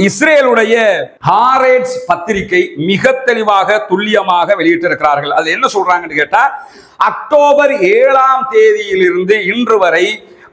இஸ்ரேலுடைய ஹாரெட்ஸ் பத்திரிகை மிக தெளிவாக துல்லியமாக வெளியிட்டிருக்கிறார்கள். அது என்ன சொல்றாங்கன்னு கேட்டா, அக்டோபர் 7ஆம் தேதியிலிருந்து இன்று வரை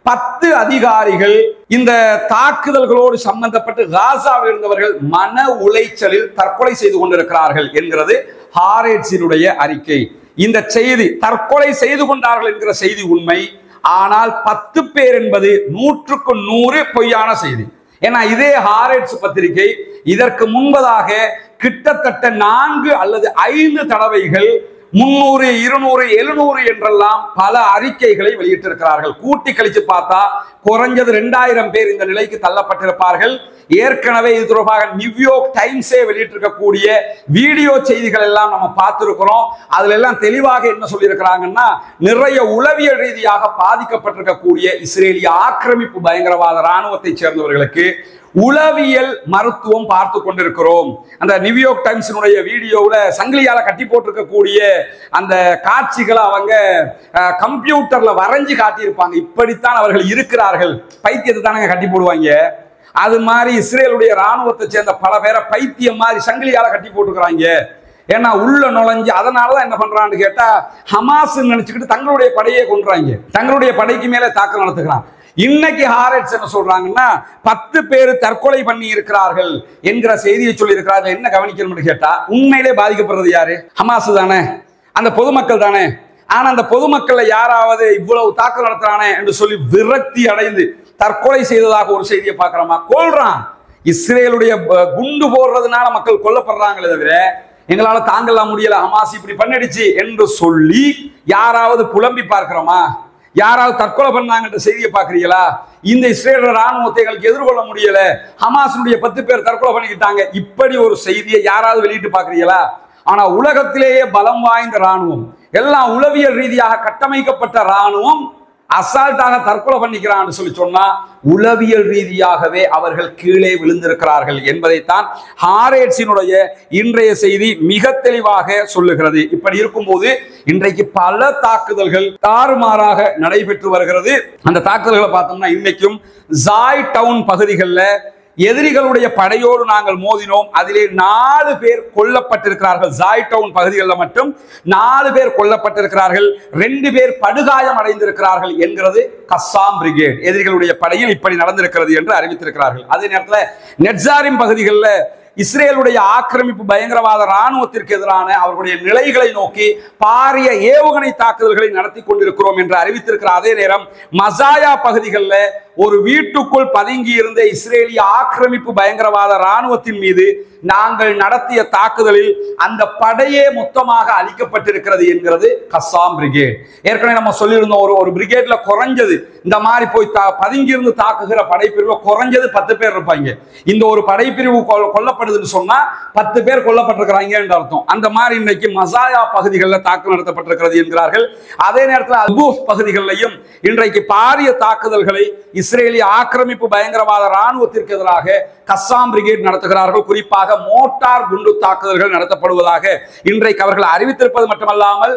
10 அதிகாரிகள் இந்த தாக்குதல்களோடு சம்பந்தப்பட்டு காசாவில் இருந்தவர்கள் மன உளைச்சலில் தற்கொலை செய்து கொண்டிருக்கிறார்கள் என்கிறது ஹாரெட்ஸினுடைய அறிக்கை. இந்த செய்தி தற்கொலை செய்து கொண்டார்கள் என்கிற செய்தி உண்மை. ஆனால் 10 பேர் என்பது 100க்கு 100 பொய்யான செய்தி. ஏன்னா இதே ஹாரெட்ஸ் பத்திரிகை இதற்கு முன்பதாக கிட்டத்தட்ட 4 அல்லது 5 தடவைகள் 300, 200, 700 என்றெல்லாம் பல அறிக்கைகளை வெளியிட்டிருக்கிறார்கள். கூட்டி கழிச்சு பார்த்தா குறைஞ்சது 2000 பேர் இந்த நிலைக்கு தள்ளப்பட்டிருப்பார்கள். ஏற்கனவே இது தொடர்பாக நியூயார்க் டைம்ஸே வெளியிட்டிருக்கக்கூடிய வீடியோ செய்திகள் எல்லாம் நம்ம பார்த்திருக்கிறோம். அதுல எல்லாம் தெளிவாக என்ன சொல்லியிருக்கிறாங்கன்னா, நிறைய உளவியல் ரீதியாக பாதிக்கப்பட்டிருக்கக்கூடிய இஸ்ரேலிய ஆக்கிரமிப்பு பயங்கரவாத ராணுவத்தை சேர்ந்தவர்களுக்கு உளவியல் மருத்துவம் பார்த்து கொண்டிருக்கிறோம். அந்த நியூயார்க் டைம்ஸினுடைய வீடியோவுல சங்கிலியால கட்டி போட்டிருக்கக்கூடிய அந்த காட்சிகளை அவங்க கம்ப்யூட்டர்ல வரைஞ்சு காட்டியிருப்பாங்க. இப்படித்தான் அவர்கள் இருக்கிறார்கள். பைத்தியத்தை தானே கட்டி போடுவாங்க. அது மாதிரி இஸ்ரேலுடைய ராணுவத்தை சேர்ந்த பல பேரை பைத்தியம் மாதிரி சங்கிலியால கட்டி போட்டுக்கிறாங்க. ஏன்னா உள்ள நுழைஞ்சு அதனாலதான் என்ன பண்றான்னு கேட்டா, ஹமாஸ் நினைச்சுக்கிட்டு தங்களுடைய படையை கொண்டுறாங்க. தங்களுடைய படைக்கு மேல தாக்குதல் நடத்துகிறான். இன்னைக்கு ஹாரெட்ஸ் என்ன சொல்றாங்கன்னா, 10 பேர் தற்கொலை பண்ணி இருக்கிறார்கள் என்கிற செய்தியை சொல்லி இருக்கிறார்கள். என்ன கவனிக்கணும்னு கேட்டா, உண்மையிலே பாதிக்கப்படுறது யாரு? ஹமாஸ் தானே, அந்த பொதுமக்கள் தானே. ஆனா அந்த பொதுமக்கள் யாராவது இவ்வளவு தாக்குதல் நடத்துறானே என்று சொல்லி விரக்தி அடைந்து தற்கொலை செய்ததாக ஒரு செய்தியை பார்க்கிறோமா? கொல்றான். இஸ்ரேலுடைய குண்டு போடுறதுனால மக்கள் கொல்லப்படுறாங்களே தவிர எங்களால தாங்கலாம் முடியல, ஹமாஸ் இப்படி பண்ணிடுச்சு என்று சொல்லி யாராவது புலம்பி பார்க்கிறோமா? யாராவது தற்கொலை பண்ணாங்கன்ற செய்தியை பார்க்கிறீங்களா? இந்த இஸ்ரேல் ராணுவத்தை எங்களுக்கு எதிர்கொள்ள முடியல, ஹமாஸுடைய 10 பேர் தற்கொலை பண்ணிக்கிட்டாங்க, இப்படி ஒரு செய்தியை யாராவது வெளியிட்டு பார்க்கிறீங்களா? ஆனா உலகத்திலேயே பலம் வாய்ந்த ராணுவம், எல்லாம் உளவியல் ரீதியாக கட்டமைக்கப்பட்ட ராணுவம் அசால்ட்டாக தற்கொலை பண்ணிக்கிறான்னு சொல்லி சொன்னா, உளவியல் ரீதியாகவே அவர்கள் கீழே விழுந்திருக்கிறார்கள் என்பதைத்தான் ஹாரெட்ஸினுடைய இன்றைய செய்தி மிக தெளிவாக சொல்லுகிறது. இப்படி இருக்கும்போது இன்றைக்கு பல தாக்குதல்கள் தாறுமாறாக நடைபெற்று வருகிறது. அந்த தாக்குதல்களை பார்த்தோம்னா, இன்னைக்கும் ஜாய் டவுன் பகுதிகளில் எதிரிகளுடைய படையோடு நாங்கள் மோதினோம். அதிலே 4 பேர் கொல்லப்பட்டிருக்கிறார்கள். ஜாய் டவுன் பகுதிகளில் மட்டும் 4 பேர் கொல்லப்பட்டிருக்கிறார்கள், 2 பேர் படுகாயம் அடைந்திருக்கிறார்கள் என்கிறது கஸ்ஸாம் பிரிகேட். எதிரிகளுடைய படையில் இப்படி நடந்திருக்கிறது என்று அறிவித்திருக்கிறார்கள். அதே நேரத்தில் நெட்சாரிம் பகுதிகளில் இஸ்ரேலுடைய ஆக்கிரமிப்பு பயங்கரவாத ராணுவத்திற்கு எதிரான அவர்களுடைய நிலைகளை நோக்கி பாரிய ஏவுகணை தாக்குதல்களை நடத்தி கொண்டிருக்கிறோம் என்று அறிவித்திருக்கிற அதே நேரம் மசாயா பகுதிகளில் ஒரு வீட்டுக்குள் பதுங்கி இருந்த இஸ்ரேலிய ஆக்கிரமிப்பு பயங்கரவாத ராணுவத்தின் மீது நாங்கள் நடத்திய தாக்குதலில் அந்த படையே மொத்தமாக அழிக்கப்பட்டிருக்கிறது என்கிறது கஸ்ஸாம் பிரிகேட். ஏற்கனவே நம்ம சொல்லியிருந்தோம், ஒரு பிரிகேட்ல குறைஞ்சது இந்த மாதிரி போய் பதுங்கி இருந்து தாக்குகிற படைப்பிரிவு குறைஞ்சது 10 பேர் இருப்பாங்க. இந்த ஒரு படைப்பிரிவு கொல்லப்படுதுன்னு சொன்னா 10 பேர் கொல்லப்பட்டிருக்கிறாங்க என்று அர்த்தம். அந்த மாதிரி இன்னைக்கு மசாயா பகுதிகளில் தாக்குதல் நடத்தப்பட்டிருக்கிறது என்கிறார்கள். அதே நேரத்தில் அல்பூஸ் பகுதிகளிலையும் இன்றைக்கு பாரிய தாக்குதல்களை இஸ்ரேலிய ஆக்கிரமிப்பு பயங்கரவாத ராணுவத்திற்கு எதிராக கஸ்ஸாம் பிரிகேட் நடத்துகிறார்கள். குறிப்பாக மோட்டார் குண்டு தாக்குதல்கள் நடத்தப்படுவதாக இன்றைக்கு அவர்கள் அறிவித்திருப்பது மட்டுமல்லாமல்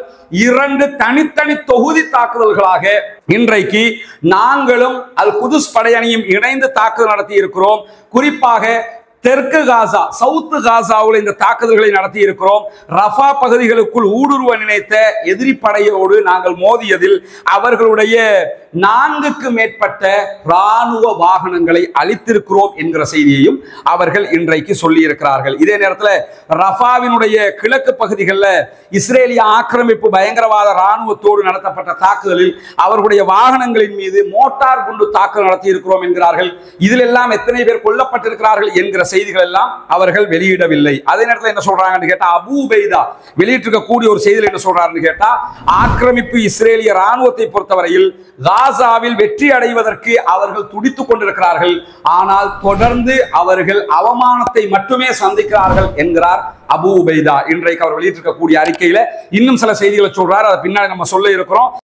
2 தனித்தனி தொகுதி தாக்குதல்களாக இன்றைக்கு நாங்களும் அல் குதுஸ் படையணியும் இணைந்து தாக்குதல் நடத்தி இருக்கிறோம். குறிப்பாக தெற்கு காசா, சவுத்து காசாவில் இந்த தாக்குதல்களை நடத்தி இருக்கிறோம். ரஃபா பகுதிகளுக்குள் ஊடுருவ நினைத்த எதிரி படையோடு நாங்கள் மோதியதில் அவர்களுடைய 4க்கு மேற்பட்ட ராணுவ வாகனங்களை அழித்திருக்கிறோம் என்கிற செய்தியையும் அவர்கள் இன்றைக்கு சொல்லி இருக்கிறார்கள். இதே நேரத்தில் ரஃபாவினுடைய கிழக்கு பகுதிகளில் இஸ்ரேலிய ஆக்கிரமிப்பு பயங்கரவாத ராணுவத்தோடு நடத்தப்பட்ட தாக்குதலில் அவர்களுடைய வாகனங்களின் மீது மோட்டார் குண்டு தாக்குதல் நடத்தி இருக்கிறோம் என்கிறார்கள். இதில் எல்லாம் எத்தனை பேர் கொல்லப்பட்டிருக்கிறார்கள் என்கிற செய்திகள் எல்லாம் அவர்கள் வெளியிடவில்லை. அதே நேரத்தில் என்ன சொல்றாங்கன்னு கேட்டா, அபு உபைதா வெளியிட்டிருக்கக்கூடிய ஒரு செய்தியில் என்ன சொல்றாருன்னு கேட்டா, ஆக்கிரமிப்பு இஸ்ரேலிய ராணுவத்தை பொறுத்தவரையில் காசாவில் வெற்றி அடைவதற்கு அவர்கள் துடித்துக் கொண்டிருக்கிறார்கள், ஆனால் தொடர்ந்து அவர்கள் அவமானத்தை மட்டுமே சந்திக்கிறார்கள் என்கிறார் அபு உபைதா. இன்றைக்கு அவர் வெளியிட்டிருக்கக்கூடிய அறிக்கையில இன்னும் சில செய்திகளை சொல்றார். அதை பின்னாடி நம்ம சொல்ல இருக்கிறோம்.